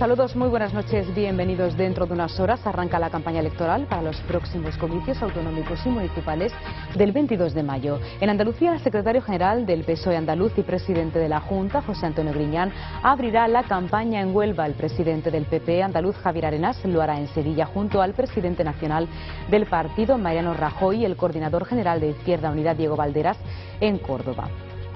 Saludos, muy buenas noches, bienvenidos. Dentro de unas horas arranca la campaña electoral para los próximos comicios autonómicos y municipales del 22 de mayo. En Andalucía, el secretario general del PSOE andaluz y presidente de la Junta, José Antonio Griñán, abrirá la campaña en Huelva. El presidente del PP andaluz, Javier Arenas, lo hará en Sevilla junto al presidente nacional del partido, Mariano Rajoy, y el coordinador general de Izquierda Unida, Diego Valderas, en Córdoba.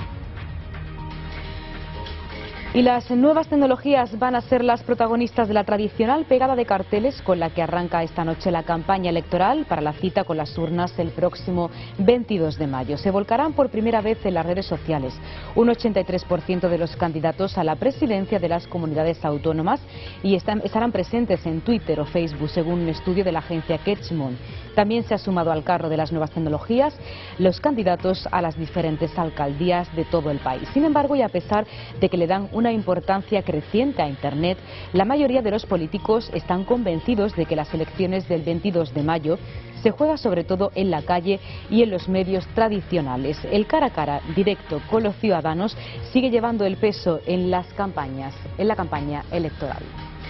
Y las nuevas tecnologías van a ser las protagonistas de la tradicional pegada de carteles con la que arranca esta noche la campaña electoral para la cita con las urnas el próximo 22 de mayo. Se volcarán por primera vez en las redes sociales. Un 83% de los candidatos a la presidencia de las comunidades autónomas y estarán presentes en Twitter o Facebook, según un estudio de la agencia Ketchmont. También se ha sumado al carro de las nuevas tecnologías los candidatos a las diferentes alcaldías de todo el país. Sin embargo, y a pesar de que le dan una importancia creciente a Internet, la mayoría de los políticos están convencidos de que las elecciones del 22 de mayo se juega sobre todo en la calle y en los medios tradicionales. El cara a cara directo con los ciudadanos sigue llevando el peso en la campaña electoral.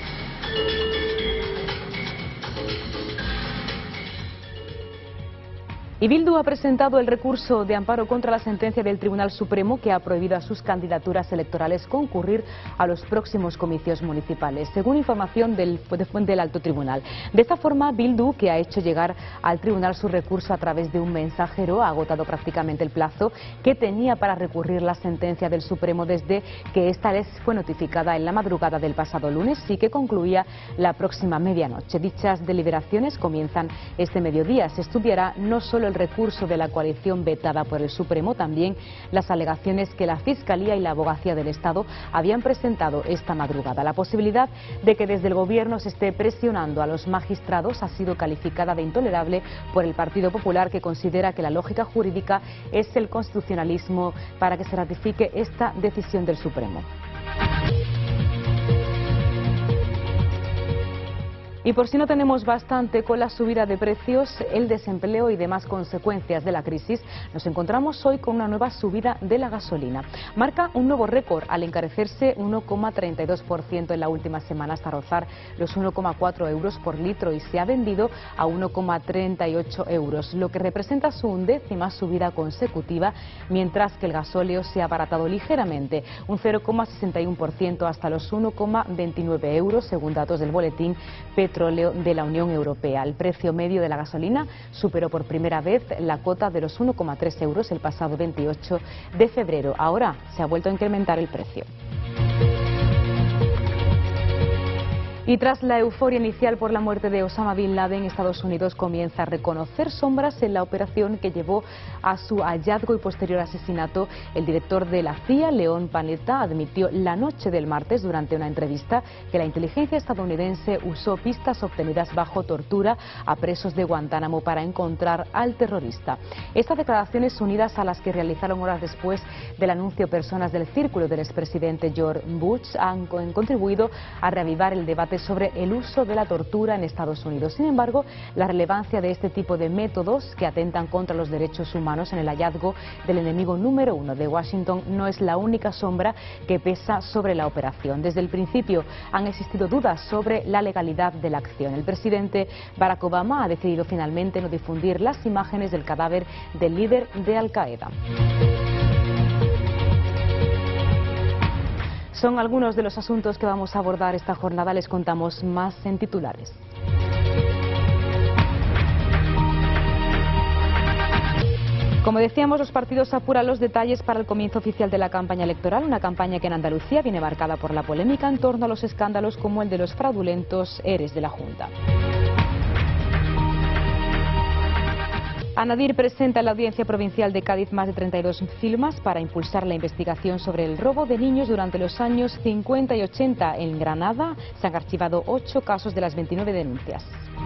Y Bildu ha presentado el recurso de amparo contra la sentencia del Tribunal Supremo que ha prohibido a sus candidaturas electorales concurrir a los próximos comicios municipales, según información del Alto Tribunal. De esta forma, Bildu, que ha hecho llegar al Tribunal su recurso a través de un mensajero, ha agotado prácticamente el plazo que tenía para recurrir la sentencia del Supremo desde que esta les fue notificada en la madrugada del pasado lunes y que concluía la próxima medianoche. Dichas deliberaciones comienzan este mediodía. Se estudiará no solo el recurso de la coalición vetada por el Supremo, también las alegaciones que la Fiscalía y la Abogacía del Estado habían presentado esta madrugada. La posibilidad de que desde el Gobierno se esté presionando a los magistrados ha sido calificada de intolerable por el Partido Popular, que considera que la lógica jurídica es el constitucionalismo para que se ratifique esta decisión del Supremo. Y por si no tenemos bastante con la subida de precios, el desempleo y demás consecuencias de la crisis, nos encontramos hoy con una nueva subida de la gasolina. Marca un nuevo récord al encarecerse 1,32% en la última semana hasta rozar los 1,4 euros por litro y se ha vendido a 1,38 euros, lo que representa su 11ª subida consecutiva, mientras que el gasóleo se ha abaratado ligeramente, un 0,61% hasta los 1,29 euros, según datos del boletín Petróleo de la Unión Europea. El precio medio de la gasolina superó por primera vez la cota de los 1,3 euros el pasado 28 de febrero. Ahora se ha vuelto a incrementar el precio. Y tras la euforia inicial por la muerte de Osama Bin Laden, Estados Unidos comienza a reconocer sombras en la operación que llevó a su hallazgo y posterior asesinato. El director de la CIA, Leon Panetta, admitió la noche del martes durante una entrevista que la inteligencia estadounidense usó pistas obtenidas bajo tortura a presos de Guantánamo para encontrar al terrorista. Estas declaraciones, unidas a las que realizaron horas después del anuncio personas del círculo del expresidente George Bush, han contribuido a reavivar el debate sobre el uso de la tortura en Estados Unidos. Sin embargo, la relevancia de este tipo de métodos que atentan contra los derechos humanos en el hallazgo del enemigo número 1 de Washington no es la única sombra que pesa sobre la operación. Desde el principio han existido dudas sobre la legalidad de la acción. El presidente Barack Obama ha decidido finalmente no difundir las imágenes del cadáver del líder de Al-Qaeda. Son algunos de los asuntos que vamos a abordar esta jornada. Les contamos más en titulares. Como decíamos, los partidos apuran los detalles para el comienzo oficial de la campaña electoral, una campaña que en Andalucía viene marcada por la polémica en torno a los escándalos como el de los fraudulentos ERES de la Junta. Anadir presenta en la Audiencia Provincial de Cádiz más de 32 firmas para impulsar la investigación sobre el robo de niños durante los años 50 y 80. En Granada se han archivado 8 casos de las 29 denuncias.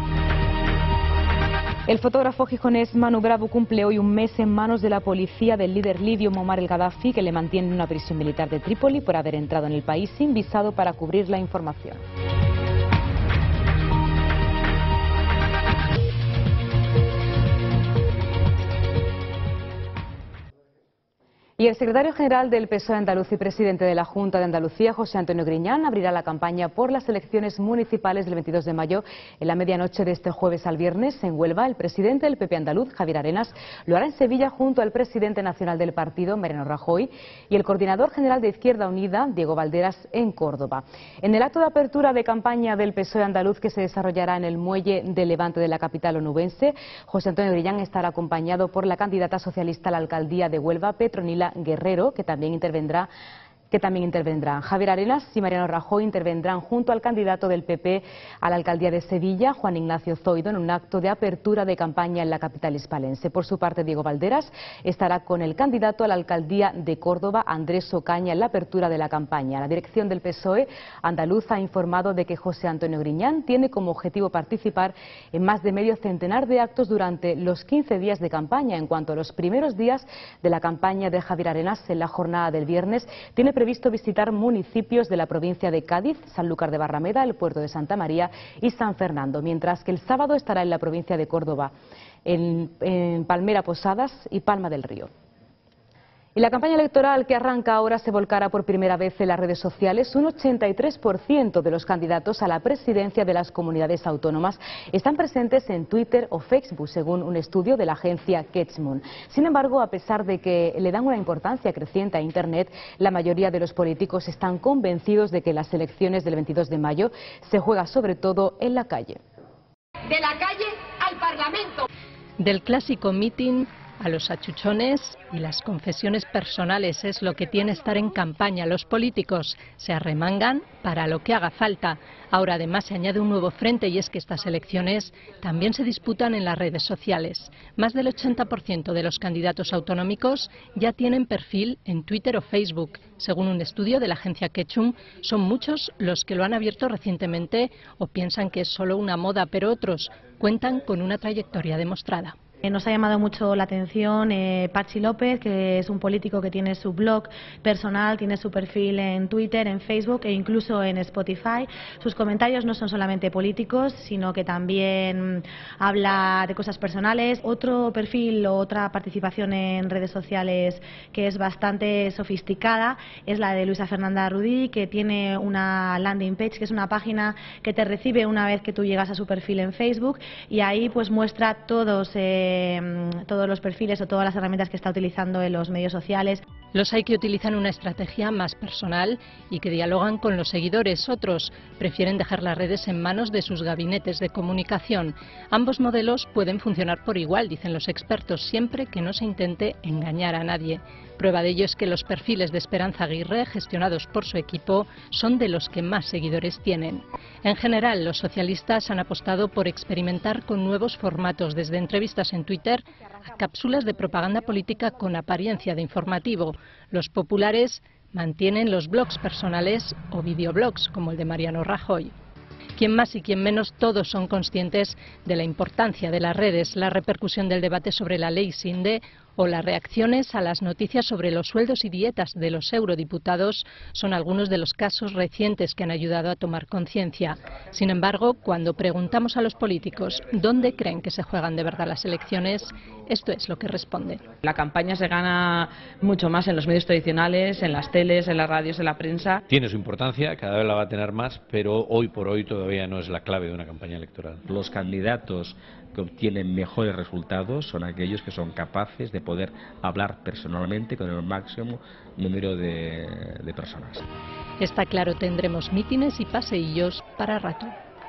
El fotógrafo gijonés Manu Bravo cumple hoy un mes en manos de la policía del líder libio Muammar el Gaddafi, que le mantiene en una prisión militar de Trípoli por haber entrado en el país sin visado para cubrir la información. Y el secretario general del PSOE andaluz y presidente de la Junta de Andalucía, José Antonio Griñán, abrirá la campaña por las elecciones municipales del 22 de mayo en la medianoche de este jueves al viernes en Huelva. El presidente del PP andaluz, Javier Arenas, lo hará en Sevilla junto al presidente nacional del partido, Mariano Rajoy, y el coordinador general de Izquierda Unida, Diego Valderas, en Córdoba. En el acto de apertura de campaña del PSOE andaluz que se desarrollará en el muelle de Levante de la capital onubense, José Antonio Griñán estará acompañado por la candidata socialista a la alcaldía de Huelva, Petronila Guerrero, que también intervendrá. Javier Arenas y Mariano Rajoy intervendrán junto al candidato del PP a la alcaldía de Sevilla, Juan Ignacio Zoido, en un acto de apertura de campaña en la capital hispalense. Por su parte, Diego Valderas estará con el candidato a la alcaldía de Córdoba, Andrés Ocaña, en la apertura de la campaña. La dirección del PSOE andaluz ha informado de que José Antonio Griñán tiene como objetivo participar en más de medio centenar de actos durante los 15 días de campaña. En cuanto a los primeros días de la campaña de Javier Arenas, en la jornada del viernes, tiene previsto visitar municipios de la provincia de Cádiz, Sanlúcar de Barrameda, el puerto de Santa María y San Fernando, mientras que el sábado estará en la provincia de Córdoba, en Palmera Posadas y Palma del Río. Y la campaña electoral que arranca ahora se volcará por primera vez en las redes sociales. Un 83% de los candidatos a la presidencia de las comunidades autónomas están presentes en Twitter o Facebook, según un estudio de la agencia Ketchmon. Sin embargo, a pesar de que le dan una importancia creciente a Internet, la mayoría de los políticos están convencidos de que las elecciones del 22 de mayo se juega sobre todo en la calle. De la calle al Parlamento. Del clásico mitin a los achuchones y las confesiones personales es lo que tiene estar en campaña. Los políticos se arremangan para lo que haga falta. Ahora además se añade un nuevo frente y es que estas elecciones también se disputan en las redes sociales. Más del 80% de los candidatos autonómicos ya tienen perfil en Twitter o Facebook. Según un estudio de la agencia Ketchum, son muchos los que lo han abierto recientemente o piensan que es solo una moda, pero otros cuentan con una trayectoria demostrada. Nos ha llamado mucho la atención Patxi López, que es un político que tiene su blog personal, tiene su perfil en Twitter, en Facebook e incluso en Spotify. Sus comentarios no son solamente políticos, sino que también habla de cosas personales. Otro perfil o otra participación en redes sociales que es bastante sofisticada es la de Luisa Fernanda Rudí, que tiene una landing page, que es una página que te recibe una vez que tú llegas a su perfil en Facebook, y ahí pues muestra todos los perfiles o todas las herramientas que está utilizando en los medios sociales. Los hay que utilizan una estrategia más personal y que dialogan con los seguidores. Otros prefieren dejar las redes en manos de sus gabinetes de comunicación. Ambos modelos pueden funcionar por igual, dicen los expertos, siempre que no se intente engañar a nadie. Prueba de ello es que los perfiles de Esperanza Aguirre, gestionados por su equipo, son de los que más seguidores tienen. En general, los socialistas han apostado por experimentar con nuevos formatos, desde entrevistas en Twitter a cápsulas de propaganda política con apariencia de informativo. Los populares mantienen los blogs personales o videoblogs, como el de Mariano Rajoy. Quien más y quien menos, todos son conscientes de la importancia de las redes, la repercusión del debate sobre la ley Sinde o las reacciones a las noticias sobre los sueldos y dietas de los eurodiputados son algunos de los casos recientes que han ayudado a tomar conciencia. Sin embargo, cuando preguntamos a los políticos dónde creen que se juegan de verdad las elecciones, esto es lo que responden. La campaña se gana mucho más en los medios tradicionales, en las teles, en las radios, en la prensa. Tiene su importancia, cada vez la va a tener más, pero hoy por hoy todavía no es la clave de una campaña electoral. Los candidatos que obtienen mejores resultados son aquellos que son capaces de poder hablar personalmente con el máximo número de personas. Está claro, tendremos mítines y paseillos para rato.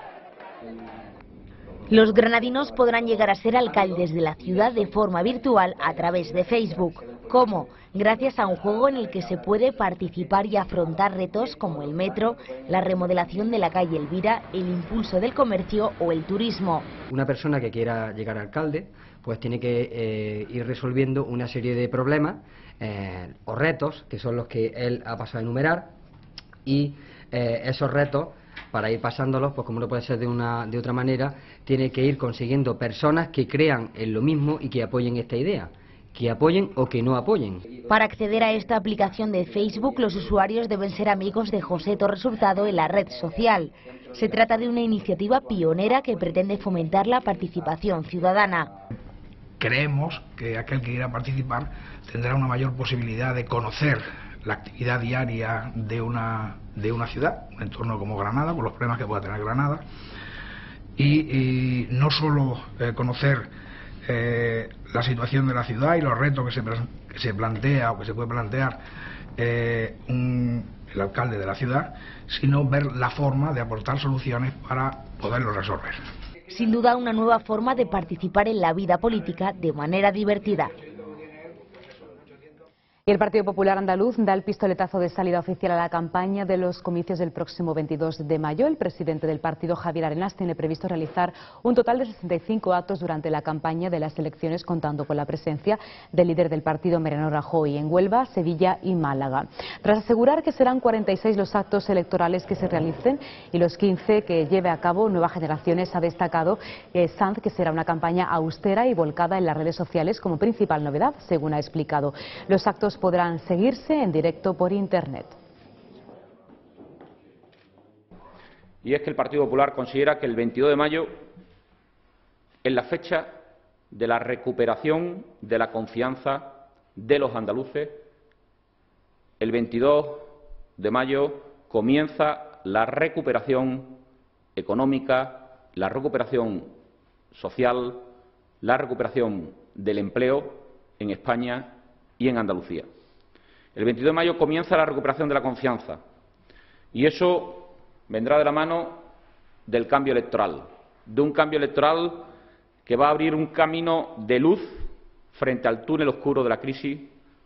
Los granadinos podrán llegar a ser alcaldes de la ciudad de forma virtual a través de Facebook. ¿Cómo? Gracias a un juego en el que se puede participar y afrontar retos como el metro, la remodelación de la calle Elvira, el impulso del comercio o el turismo. Una persona que quiera llegar a alcalde pues tiene que ir resolviendo una serie de problemas o retos, que son los que él ha pasado a enumerar, y esos retos, para ir pasándolos, pues como no puede ser de otra manera, tiene que ir consiguiendo personas que crean en lo mismo y que apoyen esta idea, que apoyen o que no apoyen. Para acceder a esta aplicación de Facebook, los usuarios deben ser amigos de José Torres Hurtado en la red social. Se trata de una iniciativa pionera que pretende fomentar la participación ciudadana. creemos que aquel que quiera participar tendrá una mayor posibilidad de conocer la actividad diaria de una ciudad, un entorno como Granada, con los problemas que pueda tener Granada, y no solo conocer la situación de la ciudad y los retos que se plantea o que se puede plantear el alcalde de la ciudad, sino ver la forma de aportar soluciones para poderlo resolver. Sin duda, una nueva forma de participar en la vida política de manera divertida. Y el Partido Popular Andaluz da el pistoletazo de salida oficial a la campaña de los comicios del próximo 22 de mayo. El presidente del partido, Javier Arenas, tiene previsto realizar un total de 65 actos durante la campaña de las elecciones, contando con la presencia del líder del partido, Mariano Rajoy, en Huelva, Sevilla y Málaga. Tras asegurar que serán 46 los actos electorales que se realicen y los 15 que lleve a cabo Nuevas Generaciones, ha destacado Sanz que será una campaña austera y volcada en las redes sociales como principal novedad, según ha explicado. Los actos podrán seguirse en directo por Internet. Y es que el Partido Popular considera que el 22 de mayo es la fecha de la recuperación de la confianza de los andaluces. El 22 de mayo comienza la recuperación económica, la recuperación social, la recuperación del empleo en España y en Andalucía. El 22 de mayo comienza la recuperación de la confianza y eso vendrá de la mano del cambio electoral, de un cambio electoral que va a abrir un camino de luz frente al túnel oscuro de la crisis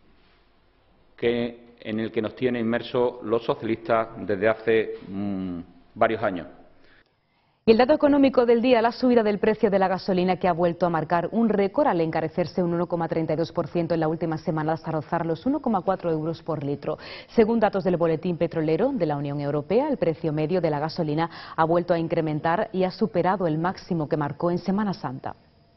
en el que nos tienen inmersos los socialistas desde hace varios años. Y el dato económico del día, la subida del precio de la gasolina, que ha vuelto a marcar un récord al encarecerse un 1,32% en la última semana hasta rozar los 1,4 euros por litro. Según datos del Boletín Petrolero de la Unión Europea, el precio medio de la gasolina ha vuelto a incrementar y ha superado el máximo que marcó en Semana Santa.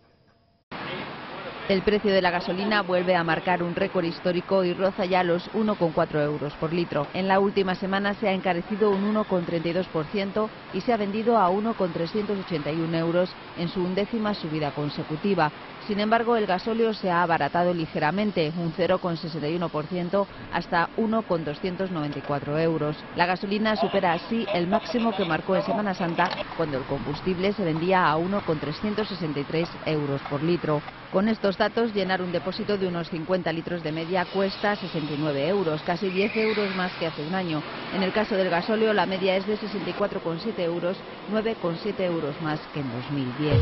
El precio de la gasolina vuelve a marcar un récord histórico y roza ya los 1,4 euros por litro. En la última semana se ha encarecido un 1,32% y se ha vendido a 1,381 euros en su 11ª subida consecutiva. Sin embargo, el gasóleo se ha abaratado ligeramente, un 0,61% hasta 1,294 euros. La gasolina supera así el máximo que marcó en Semana Santa, cuando el combustible se vendía a 1,363 euros por litro. Con estos datos, llenar un depósito de unos 50 litros de media cuesta 69 euros, casi 10 euros más que hace un año. En el caso del gasóleo, la media es de 64,7 euros, 9,7 euros más que en 2010.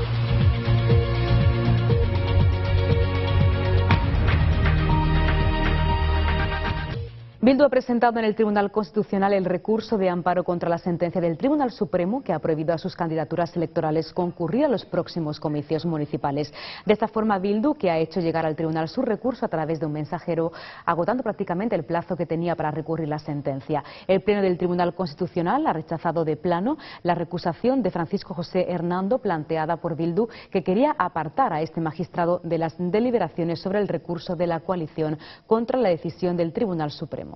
Bildu ha presentado en el Tribunal Constitucional el recurso de amparo contra la sentencia del Tribunal Supremo que ha prohibido a sus candidaturas electorales concurrir a los próximos comicios municipales. De esta forma, Bildu, que ha hecho llegar al Tribunal su recurso a través de un mensajero, agotando prácticamente el plazo que tenía para recurrir la sentencia. El Pleno del Tribunal Constitucional ha rechazado de plano la recusación de Francisco José Hernando planteada por Bildu, que quería apartar a este magistrado de las deliberaciones sobre el recurso de la coalición contra la decisión del Tribunal Supremo.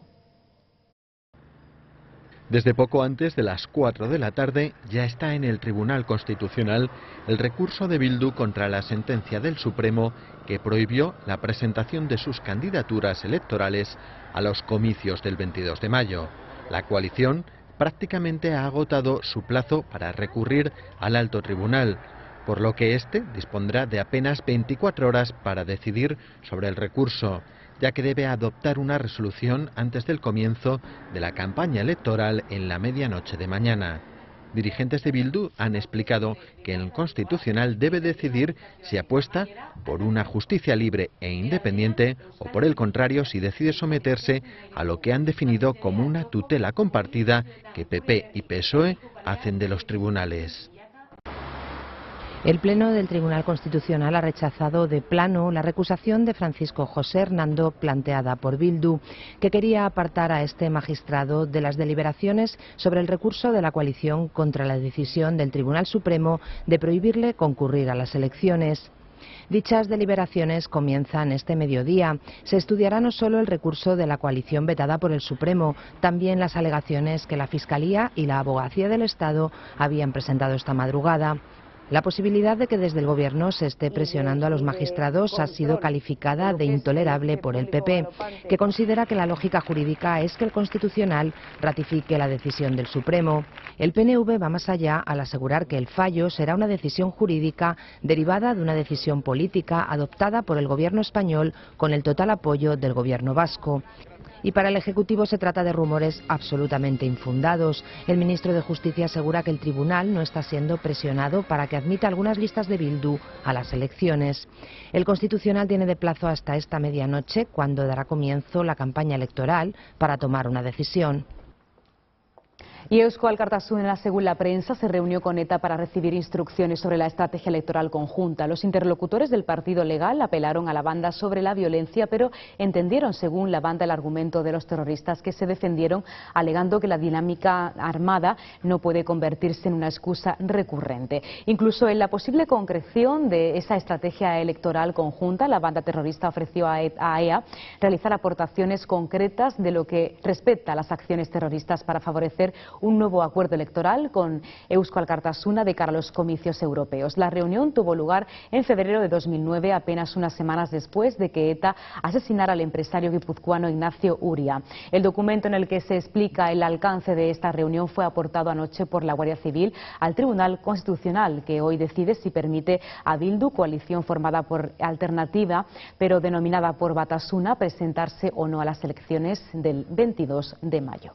Desde poco antes de las 4 de la tarde ya está en el Tribunal Constitucional el recurso de Bildu contra la sentencia del Supremo que prohibió la presentación de sus candidaturas electorales a los comicios del 22 de mayo. La coalición prácticamente ha agotado su plazo para recurrir al alto tribunal, por lo que éste dispondrá de apenas 24 horas para decidir sobre el recurso, ya que debe adoptar una resolución antes del comienzo de la campaña electoral en la medianoche de mañana. Dirigentes de Bildu han explicado que el Constitucional debe decidir si apuesta por una justicia libre e independiente o, por el contrario, si decide someterse a lo que han definido como una tutela compartida que PP y PSOE hacen de los tribunales. El Pleno del Tribunal Constitucional ha rechazado de plano la recusación de Francisco José Hernando planteada por Bildu, que quería apartar a este magistrado de las deliberaciones sobre el recurso de la coalición contra la decisión del Tribunal Supremo de prohibirle concurrir a las elecciones. Dichas deliberaciones comienzan este mediodía. Se estudiará no solo el recurso de la coalición vetada por el Supremo, también las alegaciones que la Fiscalía y la Abogacía del Estado habían presentado esta madrugada. La posibilidad de que desde el Gobierno se esté presionando a los magistrados ha sido calificada de intolerable por el PP, que considera que la lógica jurídica es que el Constitucional ratifique la decisión del Supremo. El PNV va más allá al asegurar que el fallo será una decisión jurídica derivada de una decisión política adoptada por el Gobierno español con el total apoyo del Gobierno vasco. Y para el Ejecutivo se trata de rumores absolutamente infundados. El ministro de Justicia asegura que el tribunal no está siendo presionado para que admita algunas listas de Bildu a las elecciones. El Constitucional tiene de plazo hasta esta medianoche, cuando dará comienzo la campaña electoral, para tomar una decisión. Y Eusko Alkartasuna, según la prensa, se reunió con ETA para recibir instrucciones sobre la estrategia electoral conjunta. Los interlocutores del partido legal apelaron a la banda sobre la violencia, pero entendieron, según la banda, el argumento de los terroristas, que se defendieron alegando que la dinámica armada no puede convertirse en una excusa recurrente. Incluso en la posible concreción de esa estrategia electoral conjunta, la banda terrorista ofreció a EA realizar aportaciones concretas de lo que respecta a las acciones terroristas para favorecer un nuevo acuerdo electoral con Eusko Alkartasuna de cara a los comicios europeos. La reunión tuvo lugar en febrero de 2009, apenas unas semanas después de que ETA asesinara al empresario guipuzcoano Ignacio Uria. El documento en el que se explica el alcance de esta reunión fue aportado anoche por la Guardia Civil al Tribunal Constitucional, que hoy decide si permite a Bildu, coalición formada por Alternativa, pero denominada por Batasuna, presentarse o no a las elecciones del 22 de mayo.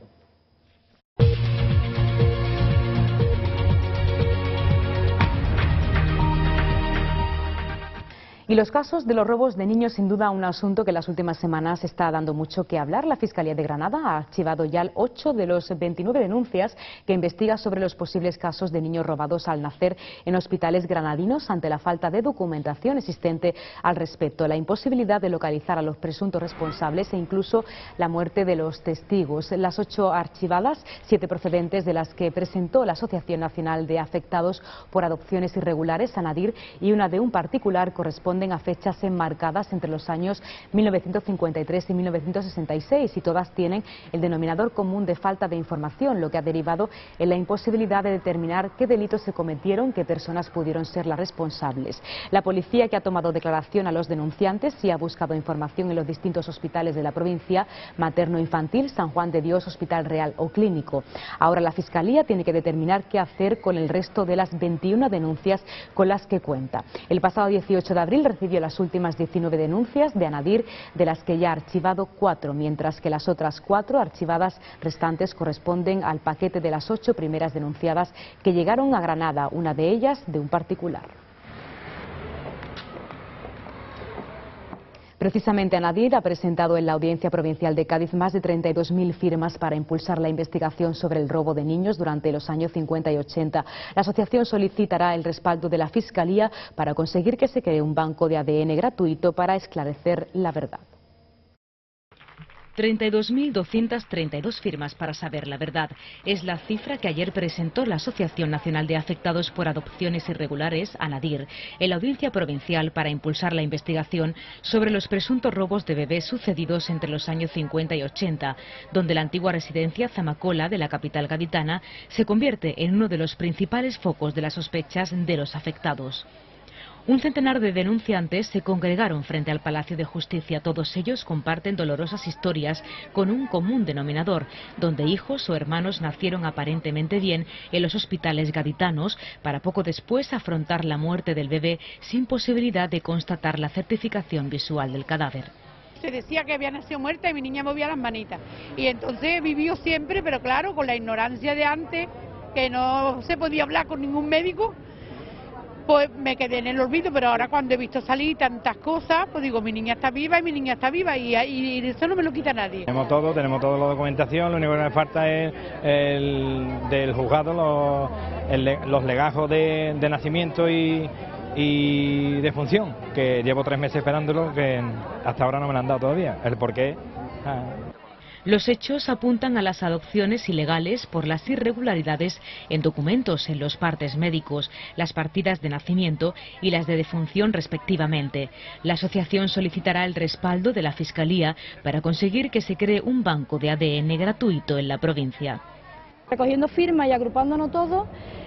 Y los casos de los robos de niños, sin duda un asunto que en las últimas semanas está dando mucho que hablar. La Fiscalía de Granada ha archivado ya 8 de los 29 denuncias que investiga sobre los posibles casos de niños robados al nacer en hospitales granadinos ante la falta de documentación existente al respecto, la imposibilidad de localizar a los presuntos responsables e incluso la muerte de los testigos. Las 8 archivadas, 7 procedentes de las que presentó la Asociación Nacional de Afectados por Adopciones Irregulares, ANADIR, y una de un particular, corresponde a fechas enmarcadas entre los años 1953 y 1966 y todas tienen el denominador común de falta de información, lo que ha derivado en la imposibilidad de determinar qué delitos se cometieron, qué personas pudieron ser las responsables. La policía, que ha tomado declaración a los denunciantes y ha buscado información en los distintos hospitales de la provincia, materno-infantil, San Juan de Dios, Hospital Real o Clínico. Ahora la Fiscalía tiene que determinar qué hacer con el resto de las 21 denuncias con las que cuenta. El pasado 18 de abril recibió las últimas 19 denuncias de ANADIR, de las que ya ha archivado 4, mientras que las otras 4 archivadas restantes corresponden al paquete de las 8 primeras denunciadas que llegaron a Granada, una de ellas de un particular. Precisamente ANADIR ha presentado en la Audiencia Provincial de Cádiz más de 32.000 firmas para impulsar la investigación sobre el robo de niños durante los años 50 y 80. La asociación solicitará el respaldo de la Fiscalía para conseguir que se cree un banco de ADN gratuito para esclarecer la verdad. 32.232 firmas para saber la verdad. Es la cifra que ayer presentó la Asociación Nacional de Afectados por Adopciones Irregulares, ANADIR, en la Audiencia Provincial para impulsar la investigación sobre los presuntos robos de bebés sucedidos entre los años 50 y 80, donde la antigua residencia Zamacola de la capital gaditana se convierte en uno de los principales focos de las sospechas de los afectados. Un centenar de denunciantes se congregaron frente al Palacio de Justicia. Todos ellos comparten dolorosas historias con un común denominador, donde hijos o hermanos nacieron aparentemente bien en los hospitales gaditanos para poco después afrontar la muerte del bebé sin posibilidad de constatar la certificación visual del cadáver. Se decía que había nacido muerta y mi niña movía las manitas. Y entonces vivió siempre, pero claro, con la ignorancia de antes, que no se podía hablar con ningún médico. Pues me quedé en el olvido, pero ahora cuando he visto salir tantas cosas, pues digo, mi niña está viva y mi niña está viva y eso no me lo quita nadie. Tenemos toda la documentación, lo único que me falta es del juzgado los legajos de nacimiento y defunción, que llevo 3 meses esperándolo, que hasta ahora no me lo han dado todavía, el porqué. Los hechos apuntan a las adopciones ilegales por las irregularidades en documentos en los partes médicos, las partidas de nacimiento y las de defunción respectivamente. La asociación solicitará el respaldo de la Fiscalía para conseguir que se cree un banco de ADN gratuito en la provincia. Recogiendo firmas y agrupándonos todos,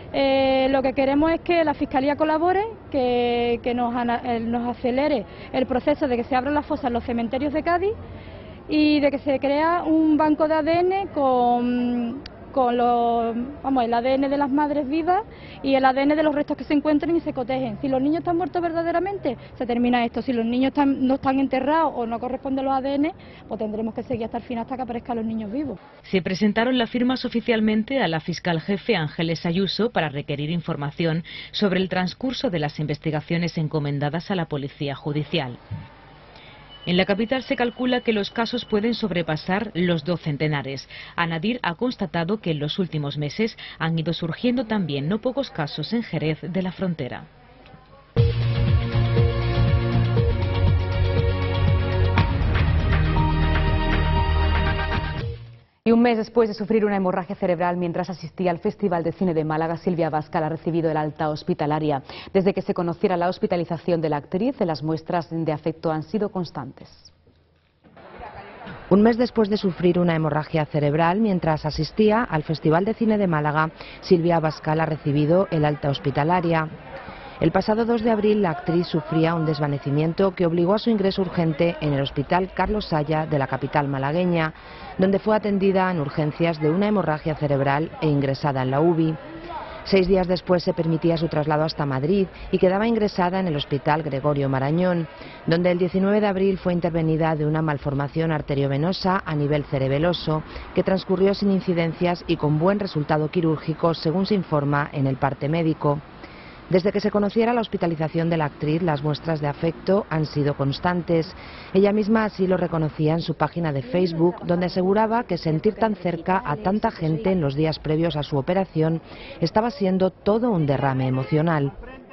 Lo que queremos es que la Fiscalía colabore, que nos acelere el proceso de que se abran las fosas en los cementerios de Cádiz y de que se crea un banco de ADN con el ADN de las madres vivas y el ADN de los restos que se encuentren y se cotejen. Si los niños están muertos verdaderamente, se termina esto. Si los niños no están enterrados o no corresponden los ADN, pues tendremos que seguir hasta el final, hasta que aparezcan los niños vivos. Se presentaron las firmas oficialmente a la fiscal jefe Ángeles Ayuso para requerir información sobre el transcurso de las investigaciones encomendadas a la Policía Judicial. En la capital se calcula que los casos pueden sobrepasar los 2 centenares. Anadir ha constatado que en los últimos meses han ido surgiendo también no pocos casos en Jerez de la Frontera. Y un mes después de sufrir una hemorragia cerebral mientras asistía al Festival de Cine de Málaga, Silvia Abascal ha recibido el alta hospitalaria. Desde que se conociera la hospitalización de la actriz, las muestras de afecto han sido constantes. Un mes después de sufrir una hemorragia cerebral mientras asistía al Festival de Cine de Málaga, Silvia Abascal ha recibido el alta hospitalaria. El pasado 2 de abril la actriz sufría un desvanecimiento que obligó a su ingreso urgente en el Hospital Carlos Saya de la capital malagueña, donde fue atendida en urgencias de una hemorragia cerebral e ingresada en la UBI. 6 días después se permitía su traslado hasta Madrid y quedaba ingresada en el Hospital Gregorio Marañón, donde el 19 de abril fue intervenida de una malformación arteriovenosa a nivel cerebeloso que transcurrió sin incidencias y con buen resultado quirúrgico, según se informa en el parte médico. Desde que se conociera la hospitalización de la actriz, las muestras de afecto han sido constantes. Ella misma así lo reconocía en su página de Facebook, donde aseguraba que sentir tan cerca a tanta gente en los días previos a su operación estaba siendo todo un derrame emocional.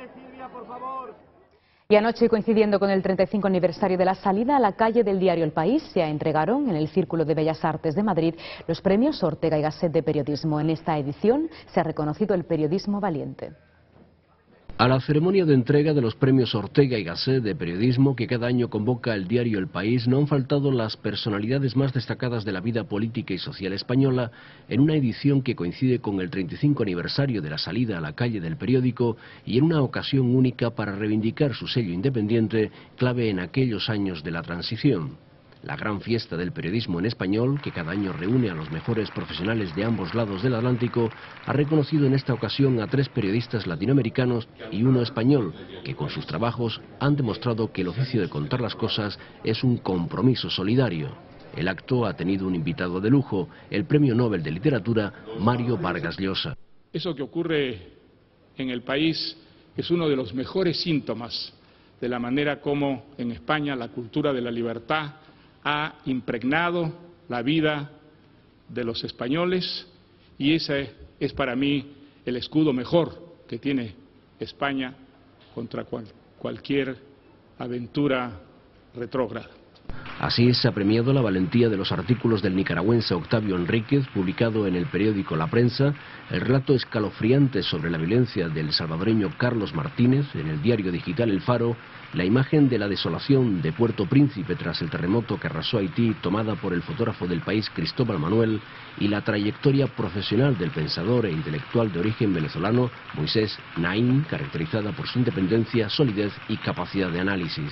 Y anoche, coincidiendo con el 35 aniversario de la salida a la calle del diario El País, se entregaron en el Círculo de Bellas Artes de Madrid los premios Ortega y Gasset de periodismo. En esta edición se ha reconocido el periodismo valiente. A la ceremonia de entrega de los premios Ortega y Gasset de periodismo que cada año convoca el diario El País no han faltado las personalidades más destacadas de la vida política y social española en una edición que coincide con el 35 aniversario de la salida a la calle del periódico y en una ocasión única para reivindicar su sello independiente, clave en aquellos años de la transición. La gran fiesta del periodismo en español, que cada año reúne a los mejores profesionales de ambos lados del Atlántico, ha reconocido en esta ocasión a 3 periodistas latinoamericanos y 1 español, que con sus trabajos han demostrado que el oficio de contar las cosas es un compromiso solidario. El acto ha tenido un invitado de lujo, el Premio Nobel de Literatura, Mario Vargas Llosa. Eso que ocurre en el país es uno de los mejores síntomas de la manera como en España la cultura de la libertad ha impregnado la vida de los españoles y ese es para mí el escudo mejor que tiene España contra cualquier aventura retrógrada. Así se ha premiado la valentía de los artículos del nicaragüense Octavio Enríquez, publicado en el periódico La Prensa, el relato escalofriante sobre la violencia del salvadoreño Carlos Martínez en el diario digital El Faro, la imagen de la desolación de Puerto Príncipe tras el terremoto que arrasó Haití, tomada por el fotógrafo del País Cristóbal Manuel, y la trayectoria profesional del pensador e intelectual de origen venezolano Moisés Naim, caracterizada por su independencia, solidez y capacidad de análisis.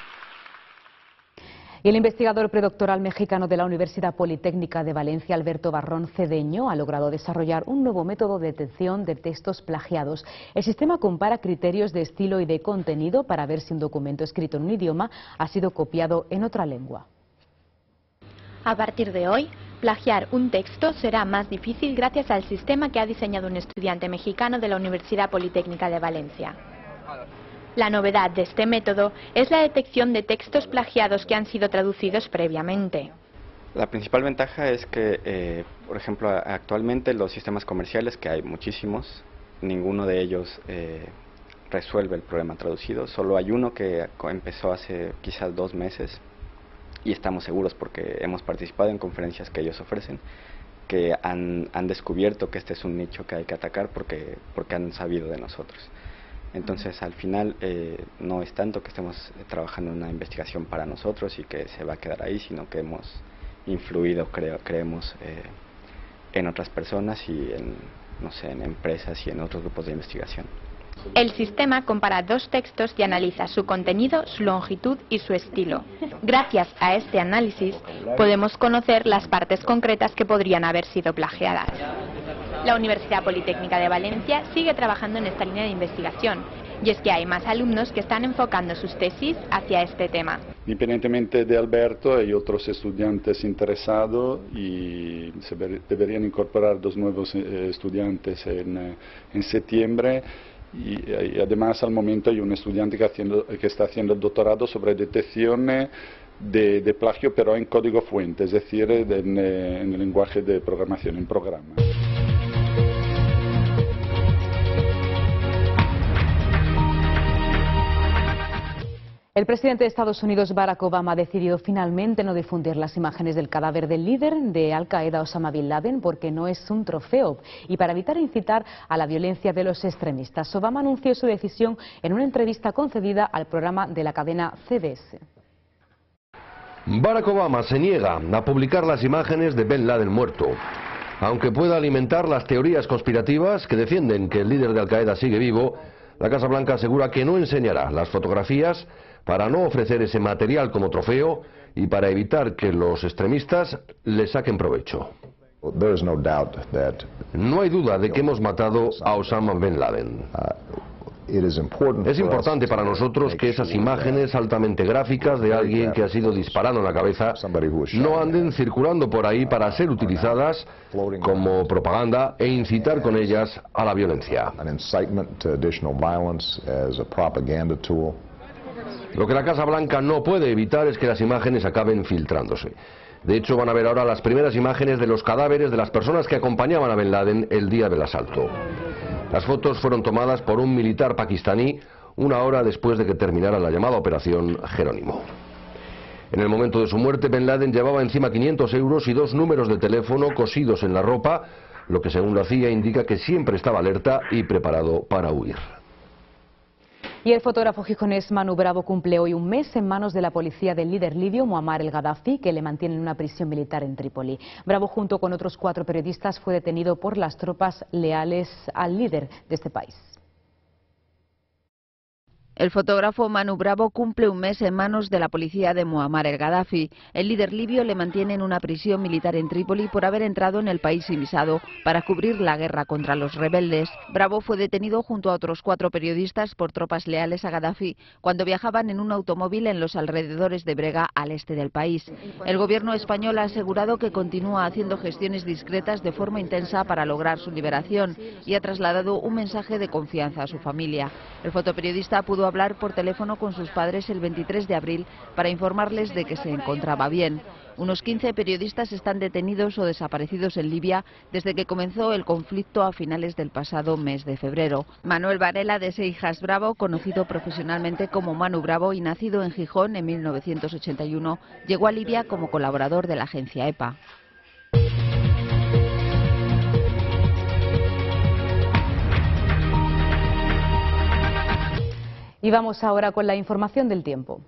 Y el investigador predoctoral mexicano de la Universidad Politécnica de Valencia, Alberto Barrón Cedeño, ha logrado desarrollar un nuevo método de detección de textos plagiados. El sistema compara criterios de estilo y de contenido para ver si un documento escrito en un idioma ha sido copiado en otra lengua. A partir de hoy, plagiar un texto será más difícil gracias al sistema que ha diseñado un estudiante mexicano de la Universidad Politécnica de Valencia. La novedad de este método es la detección de textos plagiados que han sido traducidos previamente. La principal ventaja es que, por ejemplo, actualmente los sistemas comerciales, que hay muchísimos, ninguno de ellos resuelve el problema traducido. Solo hay uno que empezó hace quizás 2 meses y estamos seguros porque hemos participado en conferencias que ellos ofrecen, que han descubierto que este es un nicho que hay que atacar porque han sabido de nosotros. Entonces, al final, no es tanto que estemos trabajando en una investigación para nosotros y que se va a quedar ahí, sino que hemos influido, creemos, en otras personas y no sé, en empresas y en otros grupos de investigación. El sistema compara dos textos y analiza su contenido, su longitud y su estilo. Gracias a este análisis podemos conocer las partes concretas que podrían haber sido plagiadas. La Universidad Politécnica de Valencia sigue trabajando en esta línea de investigación, y es que hay más alumnos que están enfocando sus tesis hacia este tema. Independientemente de Alberto, hay otros estudiantes interesados y se deberían incorporar 2 nuevos estudiantes en septiembre. Y además al momento hay un estudiante que está haciendo el doctorado sobre detección de plagio, pero en código fuente, es decir, en el lenguaje de programación, en programa. El presidente de Estados Unidos, Barack Obama, ha decidido finalmente no difundir las imágenes del cadáver del líder de Al-Qaeda, Osama Bin Laden, porque no es un trofeo y para evitar incitar a la violencia de los extremistas. Obama anunció su decisión en una entrevista concedida al programa de la cadena CBS. Barack Obama se niega a publicar las imágenes de Bin Laden muerto. Aunque pueda alimentar las teorías conspirativas que defienden que el líder de Al-Qaeda sigue vivo, la Casa Blanca asegura que no enseñará las fotografías para no ofrecer ese material como trofeo y para evitar que los extremistas le saquen provecho. No hay duda de que hemos matado a Osama Bin Laden. Es importante para nosotros que esas imágenes altamente gráficas de alguien que ha sido disparado en la cabeza no anden circulando por ahí para ser utilizadas como propaganda e incitar con ellas a la violencia. Lo que la Casa Blanca no puede evitar es que las imágenes acaben filtrándose. De hecho, van a ver ahora las primeras imágenes de los cadáveres de las personas que acompañaban a Bin Laden el día del asalto. Las fotos fueron tomadas por un militar pakistaní 1 hora después de que terminara la llamada Operación Jerónimo. En el momento de su muerte, Bin Laden llevaba encima 500 euros y 2 números de teléfono cosidos en la ropa, lo que según la CIA indica que siempre estaba alerta y preparado para huir. Y el fotógrafo gijonés Manu Bravo cumple hoy 1 mes en manos de la policía del líder libio Muammar el-Gaddafi, que le mantiene en una prisión militar en Trípoli. Bravo, junto con otros 4 periodistas, fue detenido por las tropas leales al líder de este país. El fotógrafo Manu Bravo cumple 1 mes en manos de la policía de Muammar el-Gaddafi. El líder libio le mantiene en una prisión militar en Trípoli por haber entrado en el país sin visado para cubrir la guerra contra los rebeldes. Bravo fue detenido junto a otros 4 periodistas por tropas leales a Gaddafi cuando viajaban en un automóvil en los alrededores de Brega, al este del país. El gobierno español ha asegurado que continúa haciendo gestiones discretas de forma intensa para lograr su liberación y ha trasladado un mensaje de confianza a su familia. El fotoperiodista pudo hablar por teléfono con sus padres el 23 de abril para informarles de que se encontraba bien. Unos 15 periodistas están detenidos o desaparecidos en Libia desde que comenzó el conflicto a finales del pasado mes de febrero. Manuel Varela de Seijas Bravo, conocido profesionalmente como Manu Bravo y nacido en Gijón en 1981, llegó a Libia como colaborador de la agencia EPA. Y vamos ahora con la información del tiempo.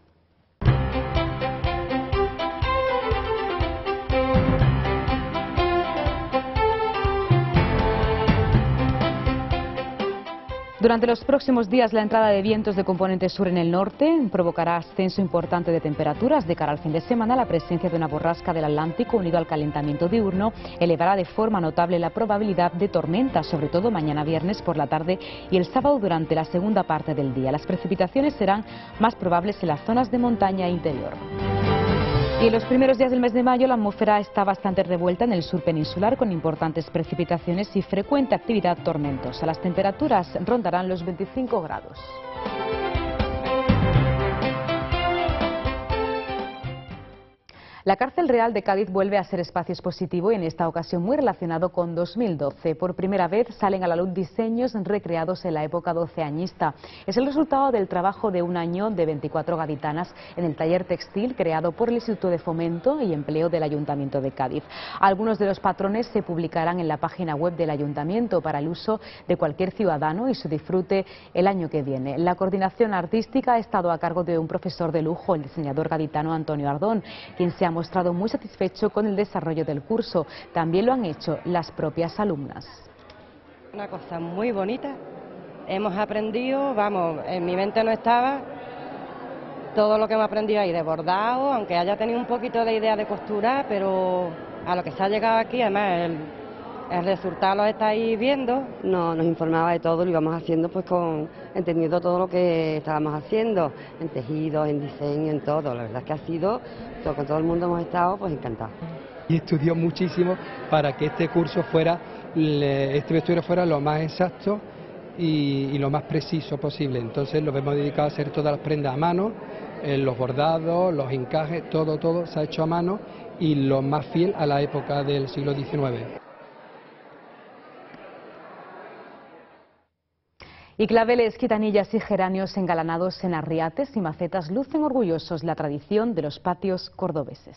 Durante los próximos días, la entrada de vientos de componente sur en el norte provocará ascenso importante de temperaturas. De cara al fin de semana, la presencia de una borrasca del Atlántico unido al calentamiento diurno elevará de forma notable la probabilidad de tormentas, sobre todo mañana viernes por la tarde y el sábado durante la segunda parte del día. Las precipitaciones serán más probables en las zonas de montaña e interior. Y en los primeros días del mes de mayo la atmósfera está bastante revuelta en el sur peninsular con importantes precipitaciones y frecuente actividad tormentosa. Las temperaturas rondarán los 25 grados. La Cárcel Real de Cádiz vuelve a ser espacio expositivo y en esta ocasión muy relacionado con 2012. Por primera vez salen a la luz diseños recreados en la época doceañista. Es el resultado del trabajo de 1 año de 24 gaditanas en el taller textil creado por el Instituto de Fomento y Empleo del Ayuntamiento de Cádiz. Algunos de los patrones se publicarán en la página web del Ayuntamiento para el uso de cualquier ciudadano y su disfrute el año que viene. La coordinación artística ha estado a cargo de un profesor de lujo, el diseñador gaditano Antonio Ardón, quien se ha mostrado muy satisfecho con el desarrollo del curso. También lo han hecho las propias alumnas. Una cosa muy bonita, hemos aprendido, vamos, en mi mente no estaba todo lo que hemos aprendido ahí de bordado, aunque haya tenido un poquito de idea de costura, pero a lo que se ha llegado aquí, además el resultado lo estáis viendo. Nos informaba de todo, lo íbamos haciendo pues entendiendo todo lo que estábamos haciendo, en tejidos, en diseño, en todo. La verdad es que ha sido, con todo el mundo hemos estado pues encantados. Y estudió muchísimo para que este curso fuera, este vestuario fuera lo más exacto y lo más preciso posible. Entonces lo hemos dedicado a hacer todas las prendas a mano, los bordados, los encajes, todo se ha hecho a mano y lo más fiel a la época del siglo XIX. Y claveles, gitanillas y geranios engalanados en arriates y macetas lucen orgullosos la tradición de los patios cordobeses.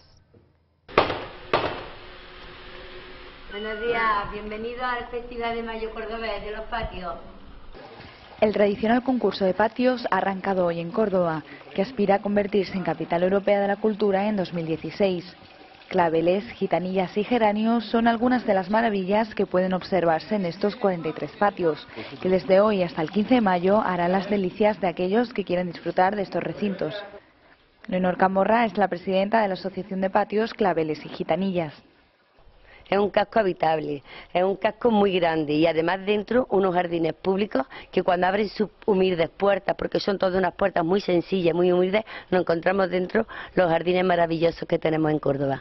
Buenos días, bienvenidos al Festival de Mayo Cordobés de los Patios. El tradicional concurso de patios ha arrancado hoy en Córdoba, que aspira a convertirse en capital europea de la cultura en 2016. Claveles, gitanillas y geranios son algunas de las maravillas que pueden observarse en estos 43 patios, que desde hoy hasta el 15 de mayo harán las delicias de aquellos que quieren disfrutar de estos recintos. Leonor Camorra es la presidenta de la Asociación de Patios, Claveles y Gitanillas. Es un casco habitable, es un casco muy grande y además dentro unos jardines públicos que cuando abren sus humildes puertas, porque son todas unas puertas muy sencillas, muy humildes, nos encontramos dentro los jardines maravillosos que tenemos en Córdoba.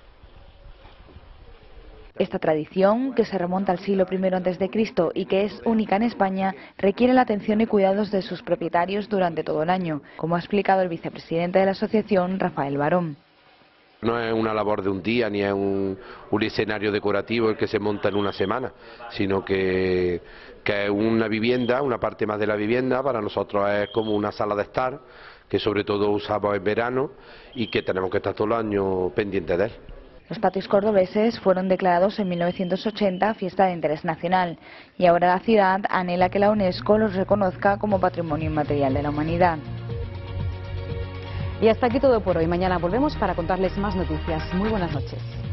Esta tradición, que se remonta al siglo I a.C. y que es única en España, requiere la atención y cuidados de sus propietarios durante todo el año, como ha explicado el vicepresidente de la asociación, Rafael Barón. No es una labor de un día, ni es un escenario decorativo el que se monta en una semana, sino que es una vivienda, una parte más de la vivienda. Para nosotros es como una sala de estar, que sobre todo usamos en verano y que tenemos que estar todo el año pendientes de él. Los patios cordobeses fueron declarados en 1980 fiesta de interés nacional y ahora la ciudad anhela que la UNESCO los reconozca como Patrimonio Inmaterial de la Humanidad. Y hasta aquí todo por hoy. Mañana volvemos para contarles más noticias. Muy buenas noches.